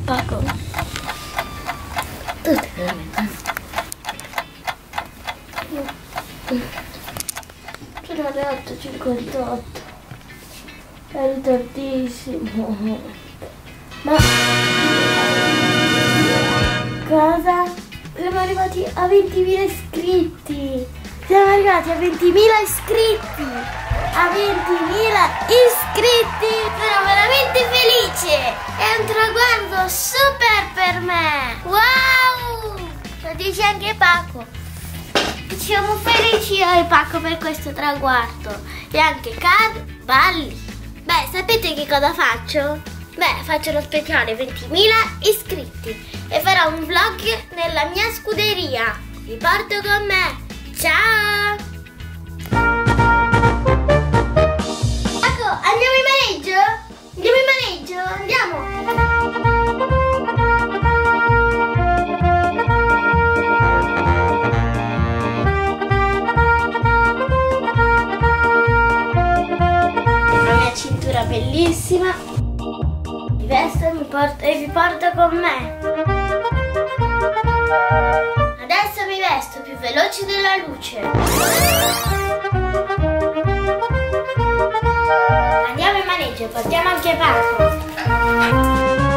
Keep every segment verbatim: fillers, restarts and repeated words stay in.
Paco. Tutte veramente. Sono le otto e cinquantotto. È ritardissimo. Ma cosa? Siamo arrivati a ventimila iscritti. Siamo arrivati a ventimila iscritti. A ventimila iscritti. Sono veramente felice. È un traguardo super per me. Wow! Lo dice anche Paco. Siamo felici io e Paco per questo traguardo. E anche Carvalli. Beh, sapete che cosa faccio? Beh, faccio lo speciale ventimila iscritti e farò un vlog nella mia scuderia. Vi porto con me. Ciao! Ecco, andiamo in maneggio? Andiamo in maneggio? Andiamo! Cintura bellissima, mi vesto mi porto, e vi porto con me. Adesso mi vesto più veloce della luce. Andiamo in maneggio e portiamo anche Paco.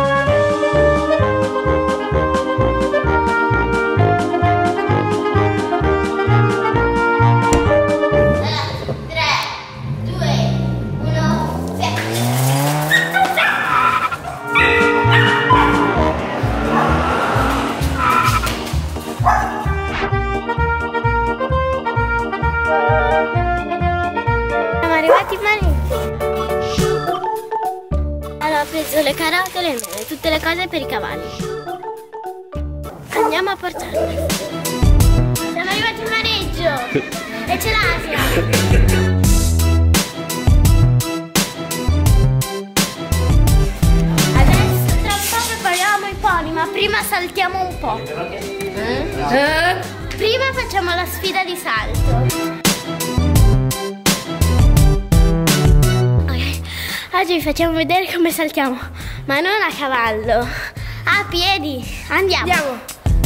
Allora, ho preso le carote, le mele, tutte le cose per i cavalli. Andiamo a portarle. Siamo arrivati in maneggio e c'è l'Asia. Adesso tra un po' prepariamo i pony, ma prima saltiamo un po'. Eh? Prima facciamo la sfida di salto. Oggi vi facciamo vedere come saltiamo, ma non a cavallo, a piedi. Andiamo! Andiamo.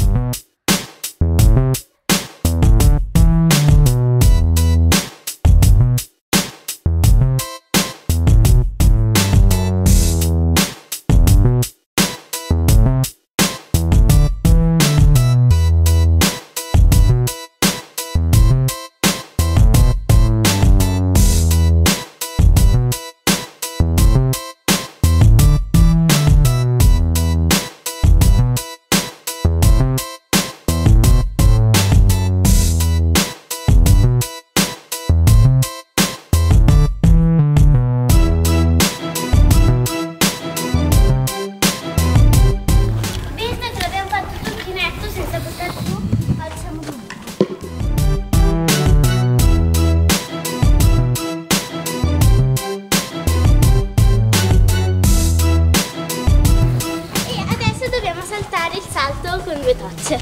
Saltare il salto con due tocce.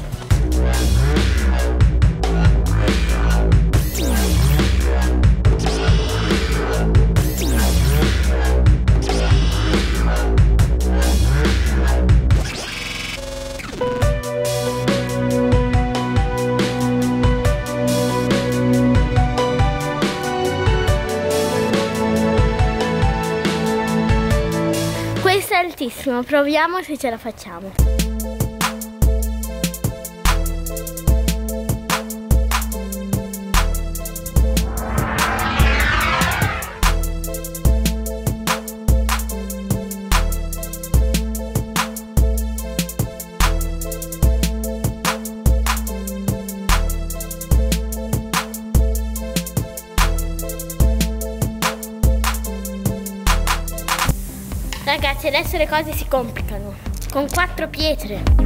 Questo è altissimo, proviamo se ce la facciamo. Ragazzi, adesso le cose si complicano. Con quattro pietre.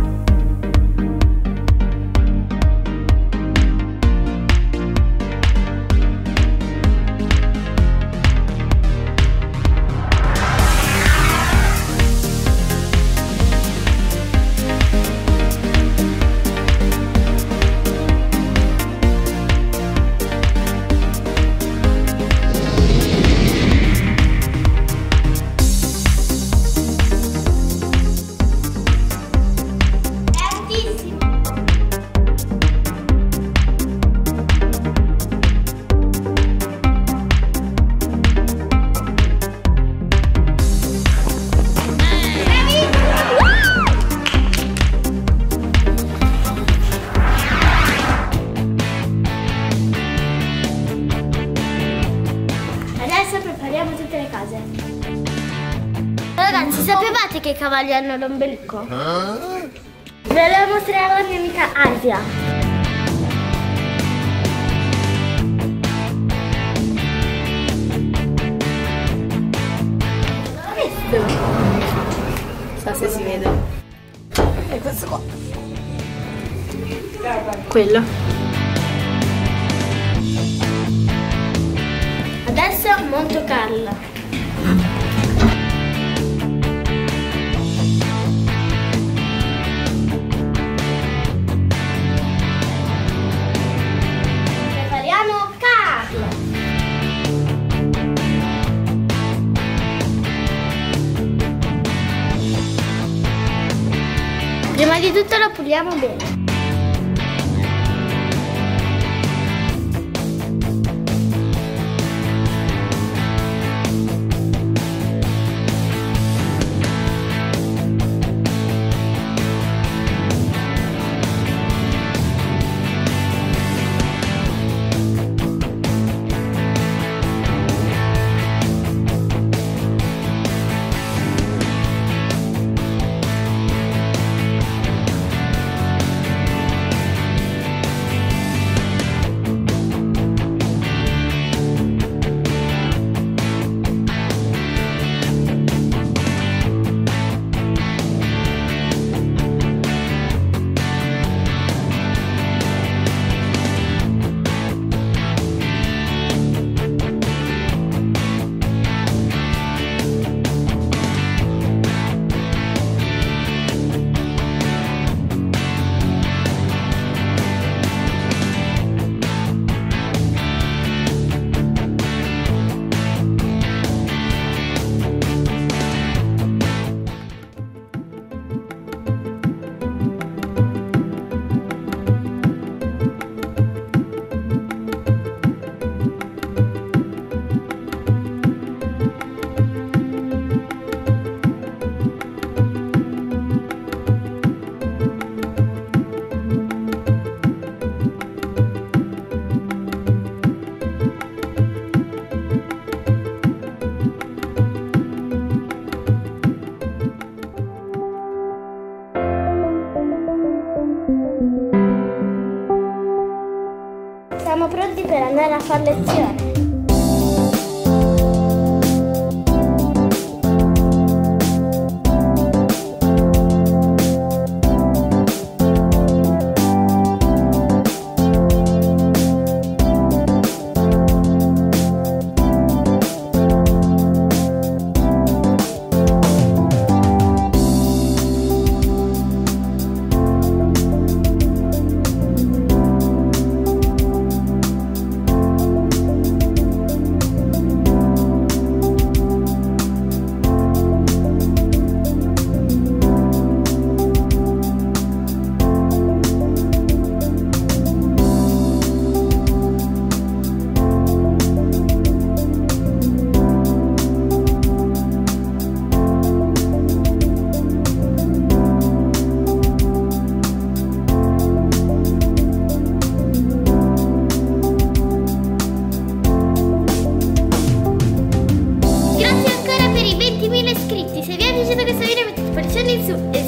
prepariamo tutte le case. Ragazzi, sapevate che i cavalli hanno l'ombelico? Ve lo mostrerò la mia amica Asia. Non so se si vede. E questo qua. Quello. Adesso monto Carla. Prepariamo Carla. Prima di tutto lo puliamo bene. Siamo pronti per andare a fare lezione. Iscritti. Se vi è piaciuto questo video mettete pollice in su e